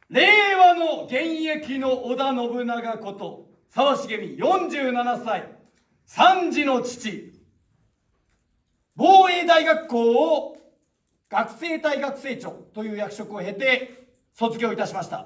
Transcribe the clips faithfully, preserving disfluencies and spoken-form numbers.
令和の現役の織田信長こと沢重美よんじゅうななさい、さん児の父、防衛大学校を学生隊学生長という役職を経て卒業いたしました。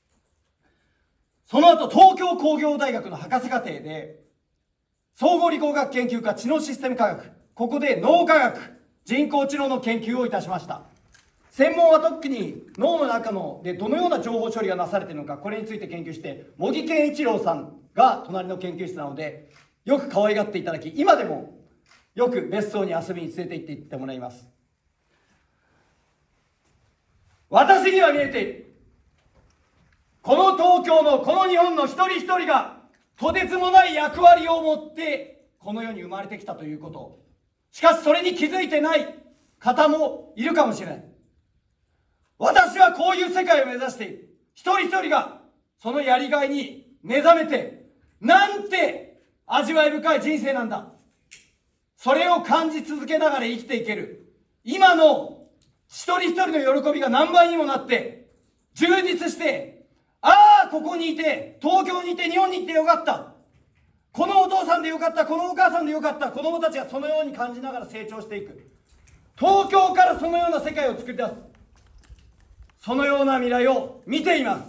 その後東京工業大学の博士課程で総合理工学研究科知能システム科学、ここで脳科学、人工知能の研究をいたしました。専門は特に脳の中のでどのような情報処理がなされているのか、これについて研究して、茂木健一郎さんが隣の研究室なのでよく可愛がっていただき、今でもよく別荘に遊びに連れて行って行ってもらいます。私には見えている。この東京のこの日本の一人一人がとてつもない役割を持ってこの世に生まれてきたということ。しかしそれに気づいてない方もいるかもしれない。私はこういう世界を目指している。一人一人がそのやりがいに目覚めて、なんて味わい深い人生なんだ。それを感じ続けながら生きていける。今の一人一人の喜びが何倍にもなって充実して、ああここにいて、東京にいて、日本にいてよかった、このお父さんでよかった、このお母さんでよかった、子供たちがそのように感じながら成長していく。東京からそのような世界を作り出す、そのような未来を見ています。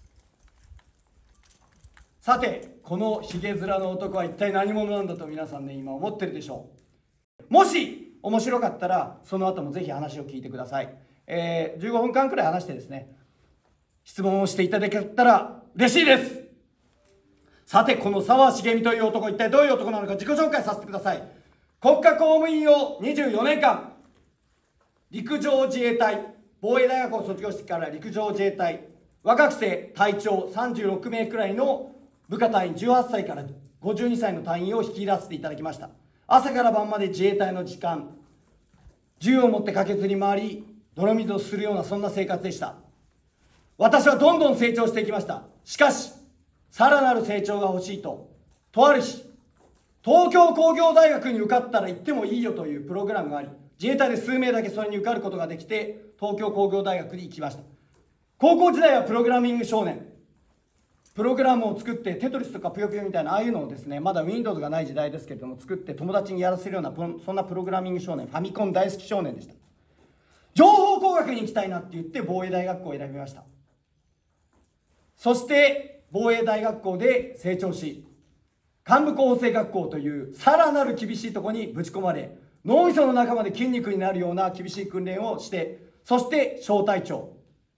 さて、このひげ面の男は一体何者なんだと皆さんね、今思ってるでしょう。もし面白かったらその後もぜひ話を聞いてください。えー、じゅうごふんかんくらい話してですね、質問をしていただけたら嬉しいです。さて、この沢重美という男、一体どういう男なのか自己紹介させてください。国家公務員をにじゅうよねんかん、陸上自衛隊防衛大学を卒業してから陸上自衛隊若くして隊長さんじゅうろくめいくらいの部下隊員、じゅうはっさいからごじゅうにさいの隊員を率いらせていただきました。朝から晩まで自衛隊の時間、銃を持って駆けずり回り泥水をするような、そんな生活でした。私はどんどん成長していきました。しかしさらなる成長が欲しいと、とある日東京工業大学に受かったら行ってもいいよというプログラムがあり、自衛隊で数名だけそれに受かることができて東京工業大学に行きました。高校時代はプログラミング少年、プログラムを作ってテトリスとかぷよぷよみたいなああいうのをですね、まだ Windows がない時代ですけれども作って友達にやらせるような、そんなプログラミング少年、ファミコン大好き少年でした。情報工学に行きたいなって言って防衛大学校を選びました。そして防衛大学校で成長し、幹部候補生学校というさらなる厳しいところにぶち込まれ、脳みその中まで筋肉になるような厳しい訓練をして、そして小隊長、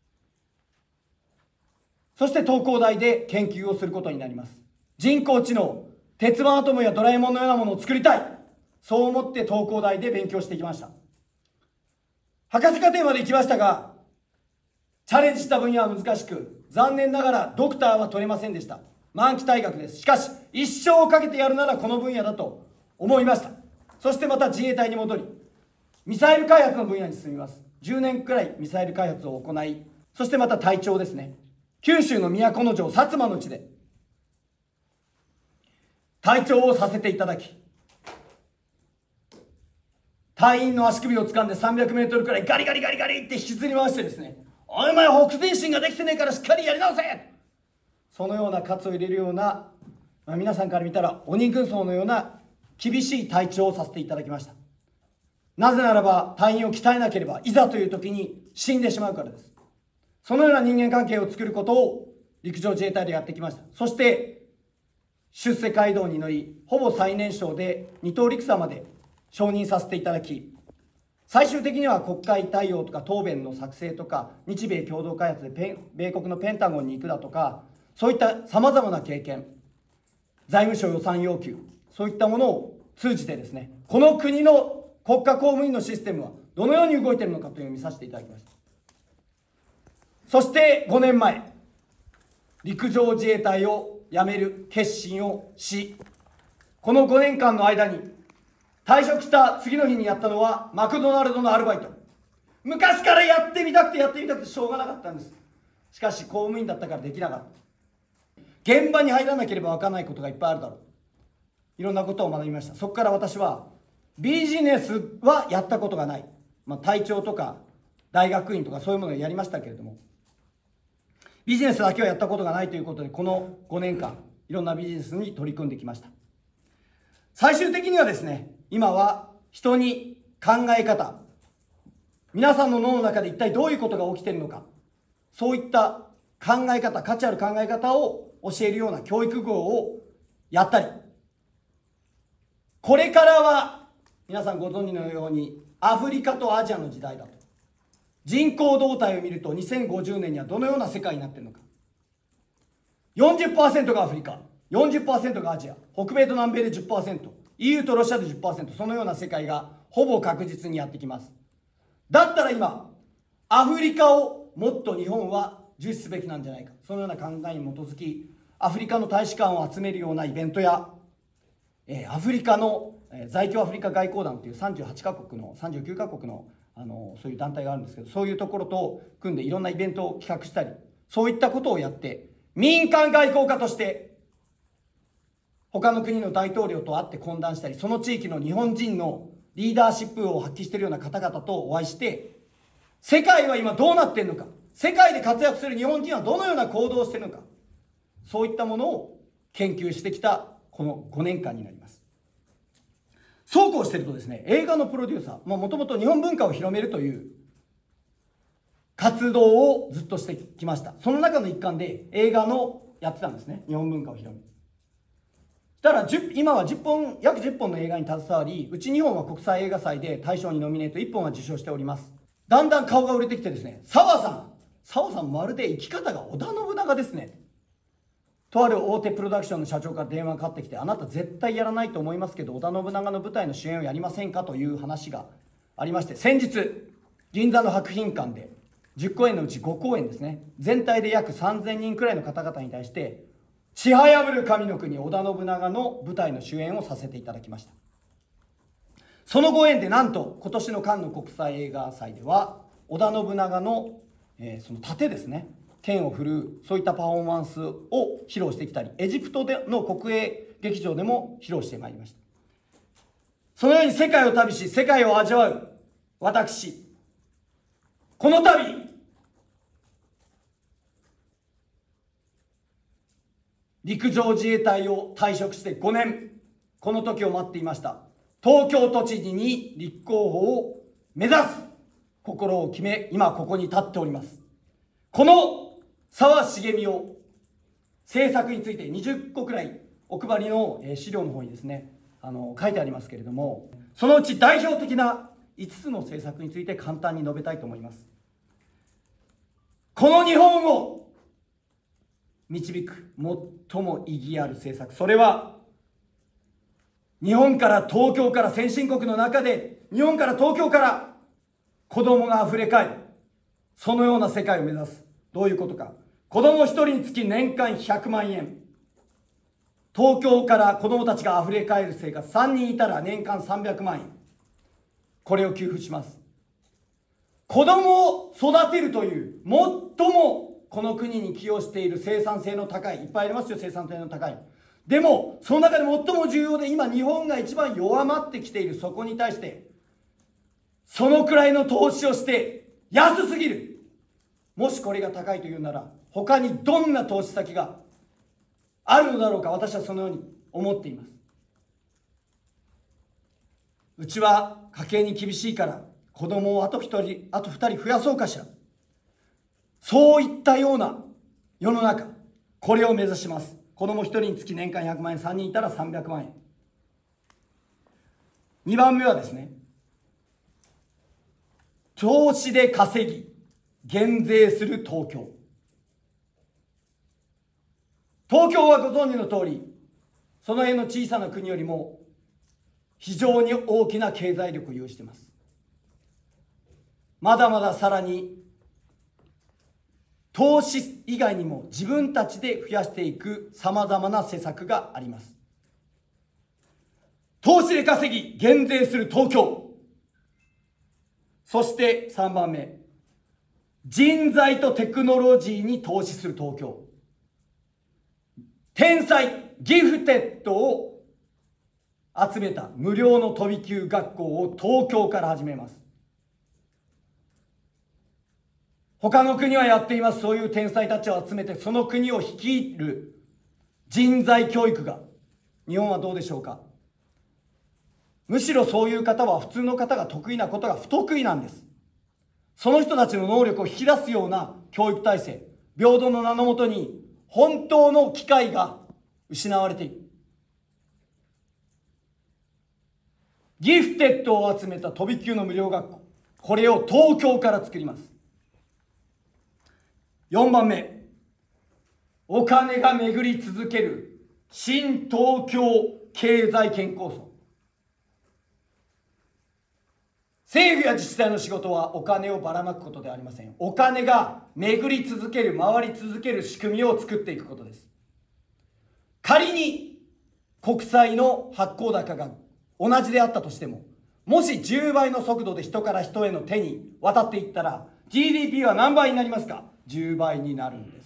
そして東工大で研究をすることになります。人工知能、鉄腕アトムやドラえもんのようなものを作りたい、そう思って東工大で勉強してきました。博士課程まで行きましたが、チャレンジした分野は難しく、残念ながらドクターは取れませんでした。満期退学です。しかし一生をかけてやるならこの分野だと思いました。そしてまた自衛隊に戻り、ミサイル開発の分野に進みます。じゅうねんくらいミサイル開発を行い、そしてまた隊長ですね、九州の都城、薩摩の地で隊長をさせていただき、隊員の足首を掴んでさんびゃくメートルくらいガリガリガリガリって引きずり回してですね、お前北前進ができてねえからしっかりやり直せ、そのような喝を入れるような、まあ、皆さんから見たら鬼軍曹のような厳しい隊長をさせていただきました。なぜならば隊員を鍛えなければいざという時に死んでしまうからです。そのような人間関係を作ることを陸上自衛隊でやってきました。そして出世街道に乗り、ほぼ最年少で二等陸佐まで承認させていただき、最終的には国会対応とか答弁の作成とか、日米共同開発でペン米国のペンタゴンに行くだとか、そういったさまざまな経験、財務省予算要求、そういったものを通じてですね、この国の国家公務員のシステムはどのように動いているのかというのを見させていただきました。そしてごねんまえ、陸上自衛隊を辞める決心をし、このごねんかんの間に退職した次の日にやったのはマクドナルドのアルバイト。昔からやってみたくてやってみたくてしょうがなかったんです。しかし公務員だったからできなかった。現場に入らなければ分からないことがいっぱいあるだろう。いろんなことを学びました。そこから私はビジネスはやったことがない、まあ、隊長とか大学院とかそういうものをやりましたけれども、 ビジネスだけはやったことがないということで、このごねんかんいろんなビジネスに取り組んできました。最終的にはですね、今は人に考え方、皆さんの脳の中で一体どういうことが起きているのか、そういった考え方、価値ある考え方を教えるような教育業をやったり、これからは皆さんご存知のようにアフリカとアジアの時代だと。人口動態を見るとにせんごじゅうねんにはどのような世界になっているのか。よんじゅっパーセント がアフリカ、よんじゅっパーセント がアジア、北米と南米で じゅっパーセント、イーユー とロシアで じゅっパーセント、そのような世界がほぼ確実にやってきます。だったら今、アフリカをもっと日本は重視すべきなんじゃないか。そのような考えに基づき、アフリカの大使館を集めるようなイベントや、えー、アフリカの、えー、在京アフリカ外交団というさんじゅうはちかこくの、さんじゅうきゅうかこくの、あのそういう団体があるんですけど、そういうところと組んでいろんなイベントを企画したり、そういったことをやって、民間外交家として、他の国の大統領と会って懇談したり、その地域の日本人のリーダーシップを発揮しているような方々とお会いして、世界は今どうなっているのか、世界で活躍する日本人はどのような行動をしているのか、そういったものを研究してきたこのごねんかんになります。そうこうしているとですね、映画のプロデューサー、もともと日本文化を広めるという活動をずっとしてきました。その中の一環で映画のやってたんですね、日本文化を広める。ただ今はじゅっぽん、約じゅっぽんの映画に携わり、うちにほんは国際映画祭で大賞にノミネート、いっぽんは受賞しております。だんだん顔が売れてきてですね、澤さん、澤さんまるで生き方が織田信長ですね。とある大手プロダクションの社長から電話がかかってきて、あなた絶対やらないと思いますけど、織田信長の舞台の主演をやりませんかという話がありまして、先日、銀座の博品館でじゅっこうえんのうちごこうえんですね、全体で約さんぜんにんくらいの方々に対して、ちはやぶる神の国織田信長の舞台の主演をさせていただきました。そのご縁でなんと今年のカンヌ国際映画祭では織田信長の、えー、その盾ですね、剣を振るう、そういったパフォーマンスを披露してきたり、エジプトでの国営劇場でも披露してまいりました。そのように世界を旅し世界を味わう私、この度陸上自衛隊を退職してごねん、この時を待っていました東京都知事に立候補を目指す心を決め、今ここに立っております。この澤茂美を政策についてにじゅっこくらいお配りの資料の方にですね、あの書いてありますけれども、そのうち代表的ないつつの政策について簡単に述べたいと思います。この日本を導く最も意義ある政策、それは日本から東京から、先進国の中で日本から東京から子供があふれかえる、そのような世界を目指す。どういうことか。子供一人につき年間ひゃくまんえん、東京から子供たちがあふれかえる生活、さんにんいたら年間さんびゃくまんえん、これを給付します。子供を育てるという最もこの国に寄与している生産性の高い、いっぱいありますよ、生産性の高い。でもその中で最も重要で、今日本が一番弱まってきている、そこに対してそのくらいの投資をして安すぎる。もしこれが高いというなら、他にどんな投資先があるのだろうか。私はそのように思っています。うちは家計に厳しいから子供をあと一人あと二人増やそうかしら、そういったような世の中、これを目指します。子供一人につき年間ひゃくまんえん、さんにんいたらさんびゃくまんえん。にばんめはですね、投資で稼ぎ減税する東京。東京はご存知の通り、その辺の小さな国よりも非常に大きな経済力を有しています。まだまださらに投資以外にも自分たちで増やしていくさまざまな施策があります。投資で稼ぎ減税する東京。そしてさんばんめ、人材とテクノロジーに投資する東京。天才ギフテッドを集めた無料の飛び級学校を東京から始めます。 他の国はやっています。そういう天才たちを集めてその国を率いる人材教育が。日本はどうでしょうか。むしろそういう方は普通の方が得意なことが不得意なんです。その人たちの能力を引き出すような教育体制、平等の名のもとに本当の機会が失われている。ギフテッドを集めた飛び級の無料学校、これを東京から作ります。よんばんめ、お金が巡り続ける新東京経済圏構想。政府や自治体の仕事はお金をばらまくことではありません。お金が巡り続ける、回り続ける仕組みを作っていくことです。仮に国債の発行高が同じであったとしても、もしじゅうばいの速度で人から人への手に渡っていったら ジーディーピー は何倍になりますか。じゅうばいになるんです。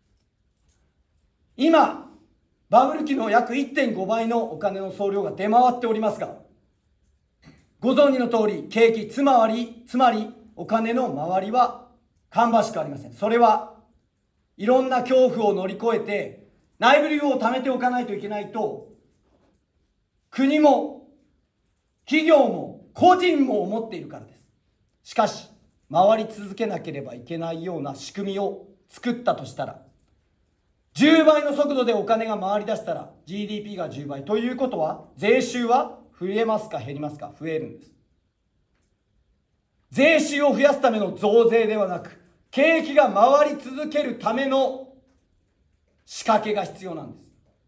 今バブル期の約 いってんごばいのお金の総量が出回っておりますが、ご存知の通り景気、つまりつまりお金の回りは芳しくありません。それはいろんな恐怖を乗り越えて内部留を貯めておかないといけないと国も企業も個人も思っているからです。しかし回り続けなければいけないような仕組みを作ったとしたら、じゅうばいの速度でお金が回り出したら ジーディーピー がじゅうばいということは、税収は増えますか減りますか。増えるんです。税収を増やすための増税ではなく、景気が回り続けるための仕掛けが必要なんです。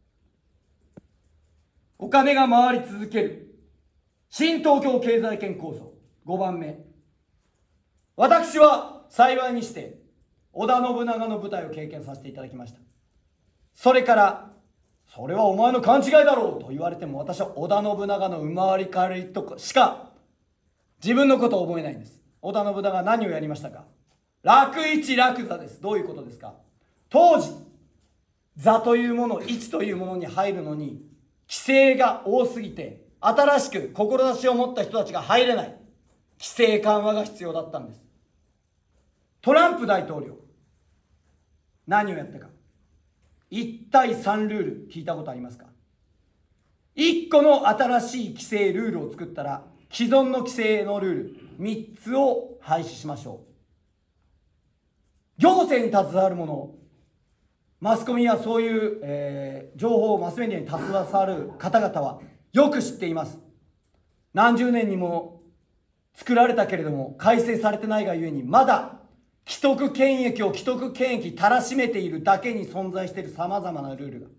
お金が回り続ける新東京経済圏構想。ごばんめ、私は幸いにして織田信長の舞台を経験させていただきました。それからそれはお前の勘違いだろうと言われても、私は織田信長の生まれ変わりとかしか自分のことを覚えないんです。織田信長は何をやりましたか。楽一楽座です。どういうことですか。当時座というもの、位置というものに入るのに規制が多すぎて、新しく志を持った人たちが入れない、規制緩和が必要だったんです。トランプ大統領何をやったか。いち対さんルール聞いたことありますか。いっこの新しい規制ルールを作ったら、既存の規制のルールみっつを廃止しましょう。行政に携わる者、マスコミやそういう、えー、情報マスメディアに携わる方々はよく知っています。何十年にも作られたけれども改正されてないがゆえに、まだ既得権益を既得権益たらしめているだけに存在しているさまざまなルールが。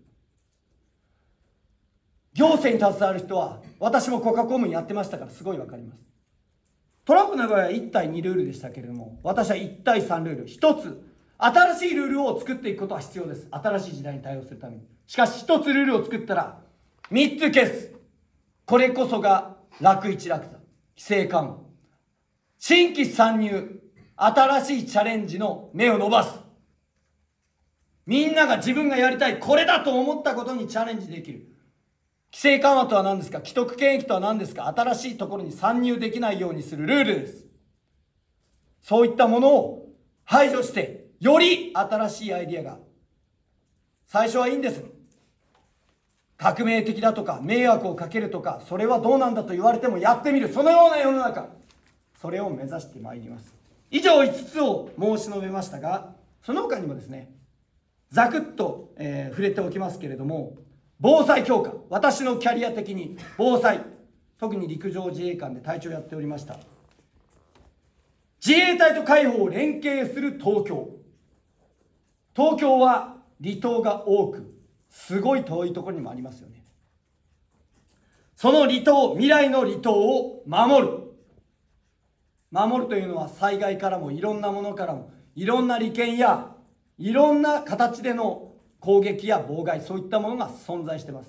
行政に携わる人は、私も国家公務員やってましたからすごいわかります。トランプの場合はいち対にルールでしたけれども、私はいち対さんルール、ひとつ新しいルールを作っていくことは必要です。新しい時代に対応するために。しかしひとつルールを作ったらみっつ消す。これこそが楽一楽座、規制緩和、新規参入、新しいチャレンジの目を伸ばす。みんなが自分がやりたいこれだと思ったことにチャレンジできる。規制緩和とは何ですか。既得権益とは何ですか。新しいところに参入できないようにするルールです。そういったものを排除して、より新しいアイディアが、最初はいいんです。革命的だとか迷惑をかけるとか、それはどうなんだと言われてもやってみる、そのような世の中、それを目指してまいります。以上いつつを申し述べましたが、その他にもですね、ざくっと、えー、触れておきますけれども、防災強化、私のキャリア的に防災、特に陸上自衛官で隊長やっておりました。自衛隊と海保を連携する東京。東京は離島が多く、すごい遠いところにもありますよね。その離島、未来の離島を守る。守るというのは、災害からもいろんなものからも、いろんな利権やいろんな形での攻撃や妨害、そういったものが存在しています。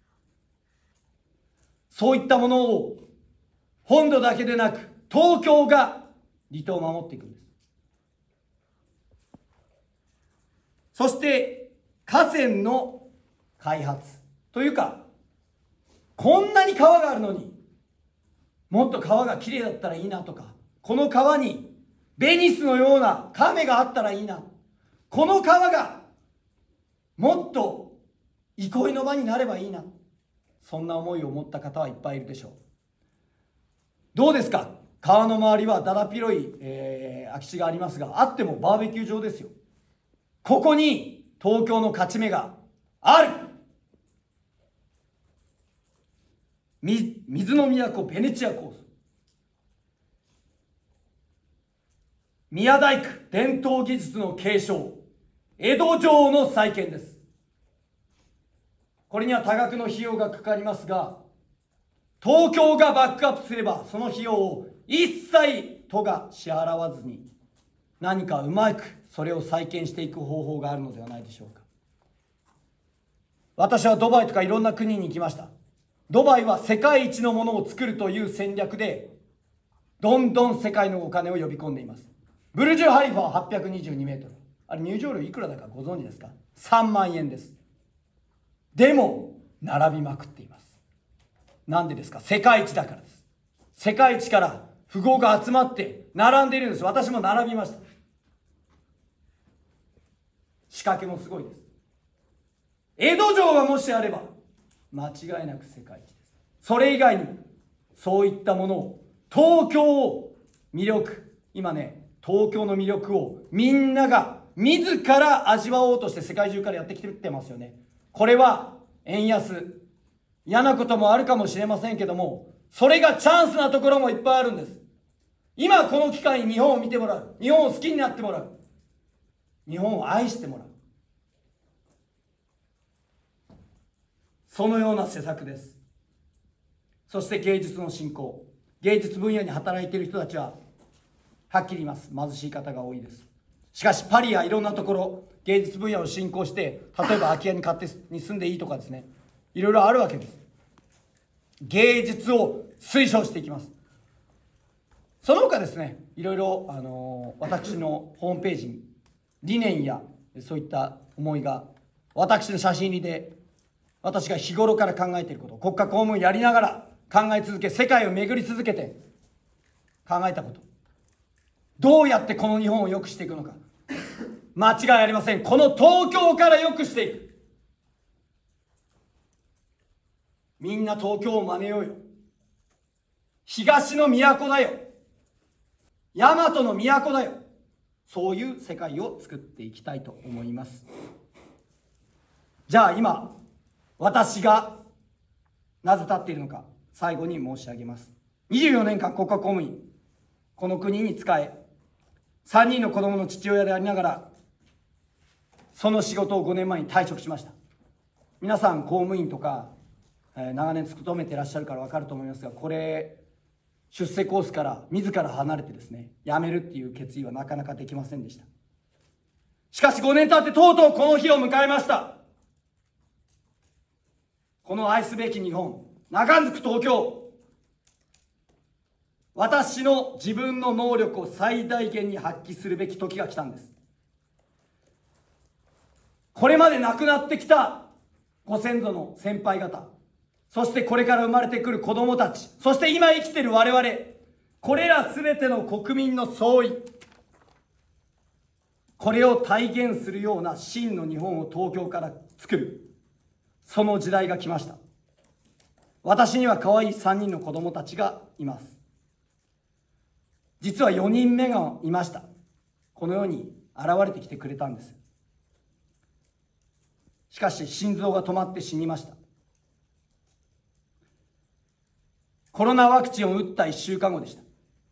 そういったものを本土だけでなく東京が離島を守っていくんです。そして河川の開発というか、こんなに川があるのにもっと川がきれいだったらいいなとか、この川にベニスのような亀があったらいいな。この川がもっと憩いの場になればいいな。そんな思いを持った方はいっぱいいるでしょう。どうですか？川の周りはだだっ広い、えー、空き地がありますが、あってもバーベキュー場ですよ。ここに東京の勝ち目がある。み水の都ベネチアコース、宮大工伝統技術の継承、江戸城の再建です。これには多額の費用がかかりますが、東京がバックアップすればその費用を一切都が支払わずに、何かうまくそれを再建していく方法があるのではないでしょうか。私はドバイとかいろんな国に行きました。ドバイは世界一のものを作るという戦略でどんどん世界のお金を呼び込んでいます。ブルジュ・ハリファははっぴゃくにじゅうにメートル、あれ入場料いくらだかご存知ですか？さんまんえんです。でも並びまくっています。なんでですか？世界一だからです。世界一から富豪が集まって並んでいるんです。私も並びました。仕掛けもすごいです。江戸城がもしあれば間違いなく世界一です。それ以外にもそういったものを、東京を魅力、今ね、東京の魅力をみんなが自ら味わおうとして世界中からやってきてますよね。これは円安、嫌なこともあるかもしれませんけども、それがチャンスなところもいっぱいあるんです。今この機会に日本を見てもらう、日本を好きになってもらう、日本を愛してもらう、そのような施策です。そして芸術の振興、芸術分野に働いている人たちははっきり言います、貧しい方が多いです。しかしパリやいろんなところ、芸術分野を振興して、例えば空き家に買ってに住んでいいとかですね、いろいろあるわけです。芸術を推奨していきます。その他ですね、いろいろ、あのー、私のホームページに理念やそういった思いが、私の写真入りで、私が日頃から考えていること、国家公務員やりながら考え続け、世界を巡り続けて考えたこと、どうやってこの日本を良くしていくのか、間違いありません。この東京から良くしていく。みんな東京を真似ようよ。東の都だよ。大和の都だよ。そういう世界を作っていきたいと思います。じゃあ今、私がなぜ立っているのか、最後に申し上げます。にじゅうよねんかん国家公務員、この国に仕え、さんにんの子供の父親でありながら、その仕事をごねんまえに退職しました。皆さん公務員とか、えー、長年勤めていらっしゃるから分かると思いますが、これ出世コースから自ら離れてですね、辞めるっていう決意はなかなかできませんでした。しかしごねん経ってとうとうこの日を迎えました。この愛すべき日本、中づく東京、私の自分の能力を最大限に発揮するべき時が来たんです。これまで亡くなってきたご先祖の先輩方、そしてこれから生まれてくる子供たち、そして今生きている我々、これらすべての国民の総意、これを体現するような真の日本を東京から作る、その時代が来ました。私には可愛いさんにんの子供たちがいます。実はよにんめがいました。この世に現れてきてくれたんです。しかし心臓が止まって死にました。コロナワクチンを打ったいっしゅうかんごでした。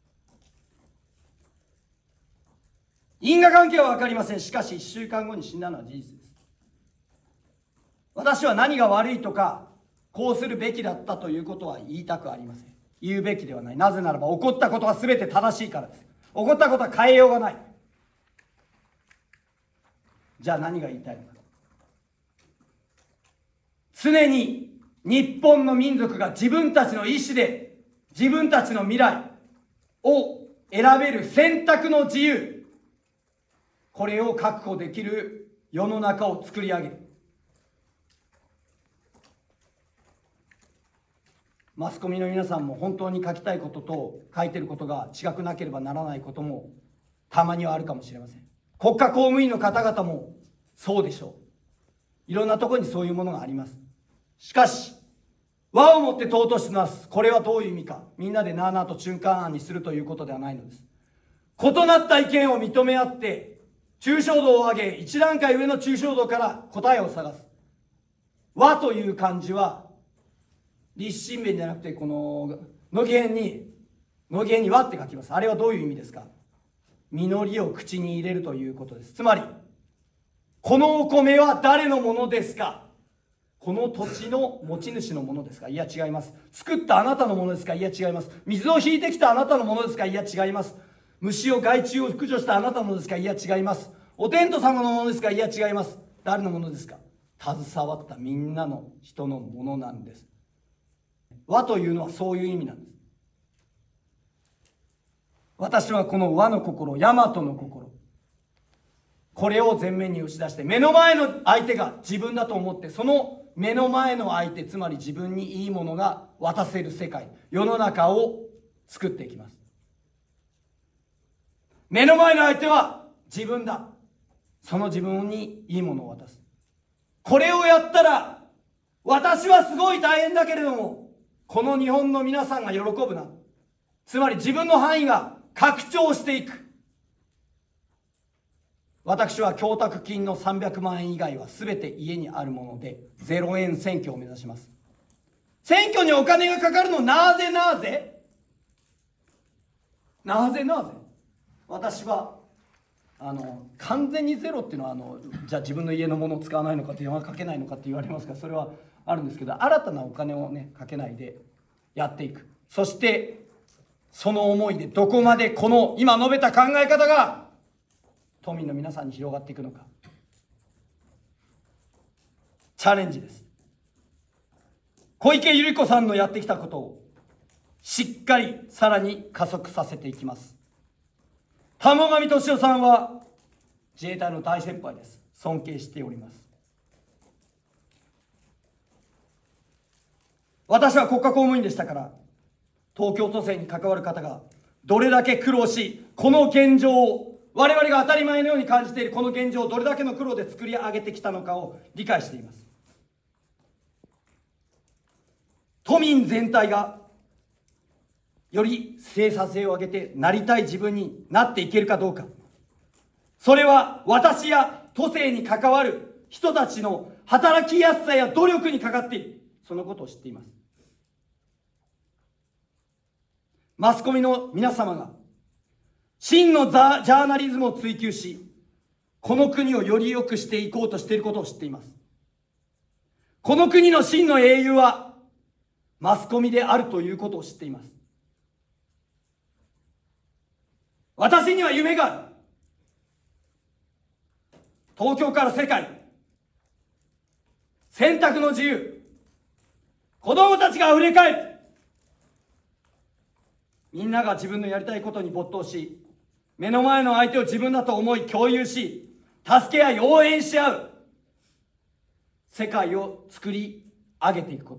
因果関係は分かりません。しかしいっしゅうかんごに死んだのは事実です。私は何が悪いとか、こうするべきだったということは言いたくありません。言うべきではない。なぜならば起こったことは全て正しいからです。起こったことは変えようがない。じゃあ何が言いたいのか。常に日本の民族が自分たちの意思で自分たちの未来を選べる選択の自由、これを確保できる世の中を作り上げる。マスコミの皆さんも本当に書きたいことと書いてることが違くなければならないこともたまにはあるかもしれません。国家公務員の方々もそうでしょう。いろんなところにそういうものがあります。しかし和をもって尊しなす、これはどういう意味か、みんなでなあなあと中間案にするということではないのです。異なった意見を認め合って抽象度を上げ、一段階上の抽象度から答えを探す。和という漢字は立身弁じゃなくて、この乃木編に乃木編に和って書きます。あれはどういう意味ですか。実りを口に入れるということです。つまりこのお米は誰のものですか。この土地の持ち主のものですか。いや違います。作ったあなたのものですか。いや違います。水を引いてきたあなたのものですか。いや違います。虫を害虫を駆除したあなたのものですか。いや違います。お天道様のものですか。いや違います。誰のものですか。携わったみんなの人のものなんです。和というのはそういう意味なんです。私はこの和の心、大和の心、これを前面に押し出して、目の前の相手が自分だと思って、その目の前の相手、つまり自分にいいものが渡せる世界、世の中を作っていきます。目の前の相手は自分だ。その自分にいいものを渡す。これをやったら、私はすごい大変だけれども、この日本の皆さんが喜ぶな。つまり自分の範囲が拡張していく。私は供託金のさんびゃくまんえん以外は全て家にあるものでゼロえん選挙を目指します。選挙にお金がかかるのなぜなぜなぜなぜ私はあの完全にゼロっていうのはあのじゃあ自分の家のものを使わないのか電話かけないのかって言われますが、それはあるんですけど、新たなお金をねかけないでやっていく。そしてその思いでどこまでこの今述べた考え方が都民の皆さんに広がっていくのか、チャレンジです。小池百合子さんのやってきたことをしっかりさらに加速させていきます。玉上俊夫さんは自衛隊の大先輩です。尊敬しております。私は国家公務員でしたから、東京都政に関わる方がどれだけ苦労し、この現状を我々が当たり前のように感じているこの現状をどれだけの苦労で作り上げてきたのかを理解しています。都民全体がより生産性を上げてなりたい自分になっていけるかどうか、それは私や都政に関わる人たちの働きやすさや努力にかかっている。そのことを知っています。マスコミの皆様が真のザ・ジャーナリズムを追求し、この国をより良くしていこうとしていることを知っています。この国の真の英雄はマスコミであるということを知っています。私には夢がある。東京から世界、選択の自由、子供たちがあふれかえる。みんなが自分のやりたいことに没頭し、目の前の相手を自分だと思い共有し、助け合い応援し合う世界を作り上げていくこと。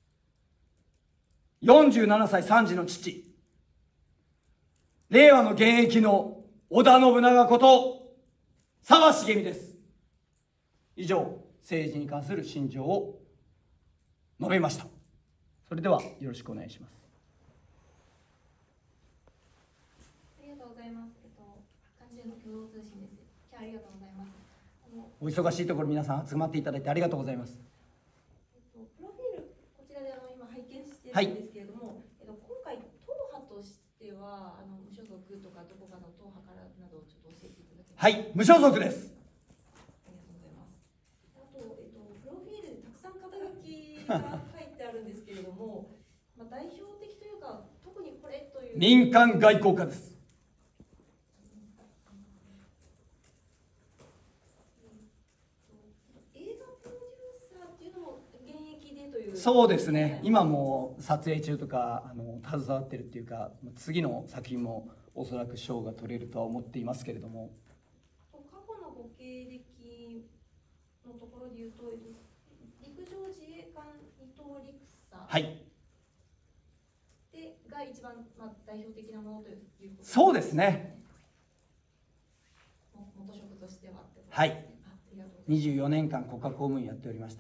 よんじゅうななさいさん児の父、令和の現役の織田信長こと沢重美です。以上、政治に関する心情を述べました。それではよろしくお願いします。 ありがとうございます。えっと、漢字の共同通信です。今日はありがとうございます。あのお忙しいところ皆さん集まっていただいてありがとうございます。 えっと、プロフィールこちらであの今拝見しているんですけれども、はい、えっと、今回党派としてはあの無所属とかどこかの党派からなどちょっと教えていただけますか。 はい、無所属です。 ありがとうございます。あと、えっと、プロフィールでたくさん肩書きが書いてあるんですけれども、まあ代表的というか特にこれという民間外交家です。そうですね、今も撮影中とかあの携わってるっていうか、次の作品もおそらく賞が取れるとは思っていますけれども、 過去のご経歴のところでいうと、陸上自衛官二等陸佐、 はい、 でが一番、まあ、代表的なものということですね。 そうですね。 はい、 あありがとうございます。 にじゅうよねんかん国家公務員やっておりました。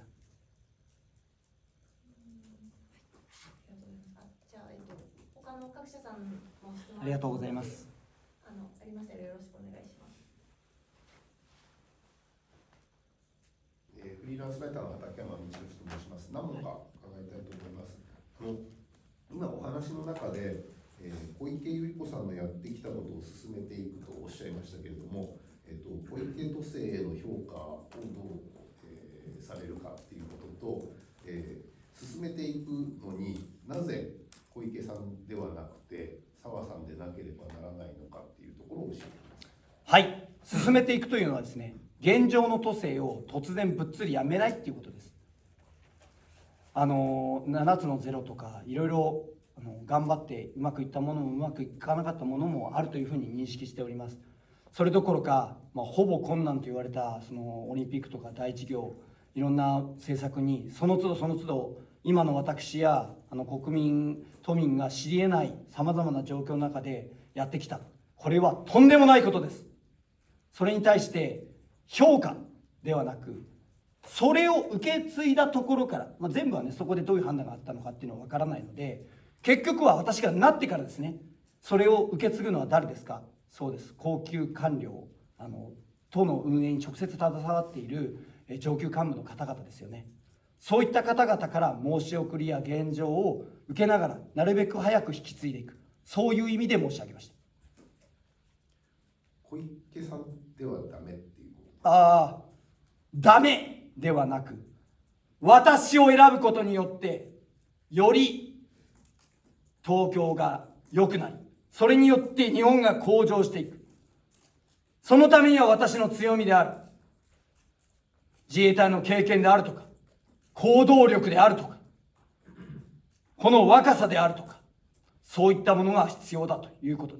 じゃあ、えっと、他の各社さんも質問ありがとうございます。 あの、ありましたらよろしくお願いします。 えー、フリーランスライターの畠山道之と申します。何問か伺いたいと思います。あの今お話の中で、えー、小池百合子さんのやってきたことを進めていくとおっしゃいましたけれども、えー、と小池都政への評価をどう、えー、されるかっていうことと、えー、進めていくのになぜ小池さんではなくて澤さんでなければならないのかっていうところを教えてください。 はい、進めていくというのはですね、現状の都政を突然ぶっつりやめないっていうことです。あのななつのゼロとかいろいろあの頑張ってうまくいったものもうまくいかなかったものもあるというふうに認識しております。それどころか、まあ、ほぼ困難と言われたそのオリンピックとか大事業いろんな政策にその都度その都度今の私やあの国民都民が知り得ないさまざまな状況の中でやってきた。これはとんでもないことです。それに対して評価ではなくそれを受け継いだところから、まあ、全部はねそこでどういう判断があったのかっていうのは分からないので、結局は私がなってからですね、それを受け継ぐのは誰ですか。そうです、高級官僚、あの都の運営に直接携わっている上級幹部の方々ですよね。そういった方々から申し送りや現状を受けながらなるべく早く引き継いでいく、そういう意味で申し上げました。 小池さんではダメっていうことですか。ああ、ダメではなく、私を選ぶことによってより東京が良くなり、それによって日本が向上していく。そのためには私の強みである自衛隊の経験であるとか、行動力であるとか、この若さであるとか、そういったものが必要だということです。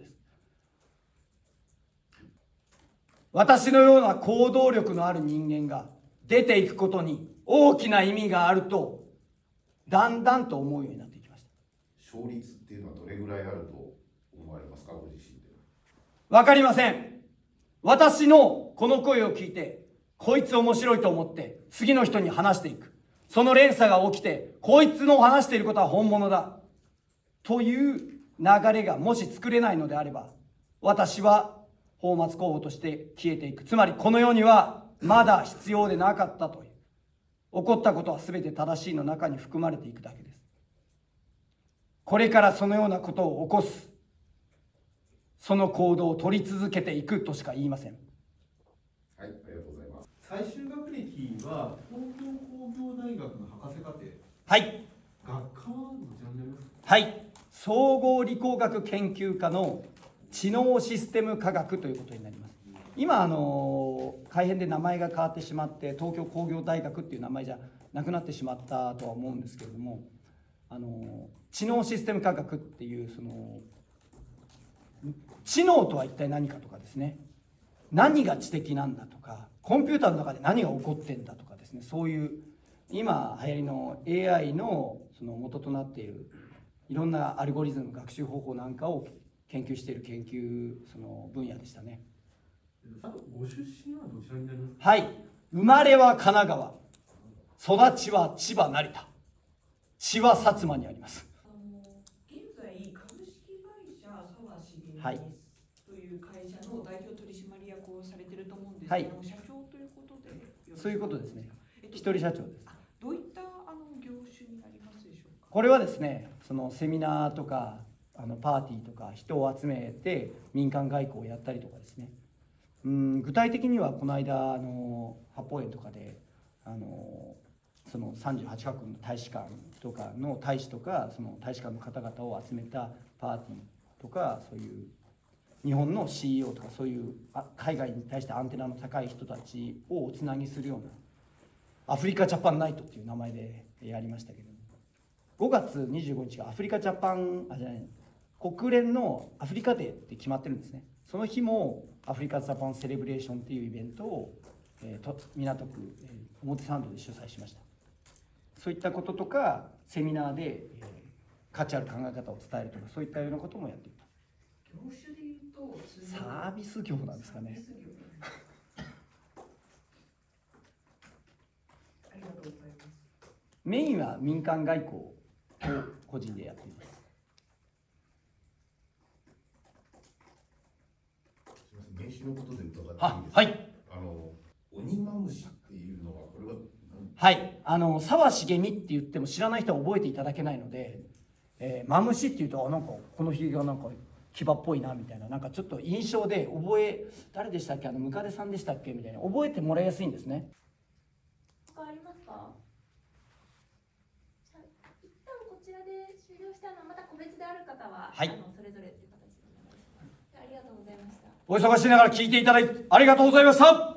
私のような行動力のある人間が出ていくことに大きな意味があるとだんだんと思うようになってきました。 勝率っていうのはどれぐらいあると思われますか、ご自身で。 わかりません。私のこの声を聞いてこいつ面白いと思って次の人に話していく、その連鎖が起きてこいつの話していることは本物だという流れがもし作れないのであれば、私は泡沫候補として消えていく。つまりこの世にはまだ必要でなかったという、起こったことは全て正しいの中に含まれていくだけです。これからそのようなことを起こす、その行動を取り続けていくとしか言いません。 はい、ありがとうございます。 最終学歴は東京工業大学の博士課程。 はい。 学科はどちらになりますか。 はい。総合理工学研究科の知能システム科学ということになります。今あの改編で名前が変わってしまって東京工業大学っていう名前じゃなくなってしまったとは思うんですけれども、あの知能システム科学っていうその知能とは一体何かとかですね、何が知的なんだとか、コンピューターの中で何が起こってんだとかですね、そういう今流行りの エーアイ のその元となっているいろんなアルゴリズム、学習方法なんかを研究している研究その分野でしたね。 あとご出身はどちらになりますか。 はい、生まれは神奈川、育ちは千葉成田、血は薩摩にあります。 あの現在株式会社澤茂はいという会社の代表取締役をされていると思うんですけど、 はい、 社長ということでよろしいですか。 そういうことですね。 えっと、 一人社長です。 どういったあの業種になりますでしょうか。 これはですね、そのセミナーとかあのパーティーとか人を集めて民間外交をやったりとかですね、うん、具体的にはこの間あの八芳園とかであのそのさんじゅうはちかこくの大使館とかの大使とかその大使館の方々を集めたパーティーとか、そういう日本の シーイーオー とかそういう海外に対してアンテナの高い人たちをおつなぎするようなアフリカジャパンナイトっていう名前でやりましたけども、ごがつにじゅうごにちがアフリカジャパンあじゃない国連のアフリカデーって決まってるんですね。その日もアフリカジャパンセレブレーションっていうイベントを、えー、と港区、えー、表参道で主催しました。そういったこととかセミナーで、えー、価値ある考え方を伝えるとか、そういったようなこともやっています。 業種でいうとサービス業なんですかね。 メインは民間外交を個人でやっています。 すみません、名刺のことで伺っていいですか。 ははい、 あの鬼マムシっていうのはこれははい、あの沢茂美って言っても知らない人は覚えていただけないので、えー、マムシっていうとあなんかこのひげがなんか牙っぽいなみたいな、なんかちょっと印象で覚え、誰でしたっけ、あのムカデさんでしたっけみたいな、覚えてもらいやすいんですね。 他ありますか？じゃあ一旦こちらで終了したのはまた個別である方は、 はい、 あのそれぞれという形でお願いします。ありがとうございました。 お忙しいながら聞いていただいてありがとうございました。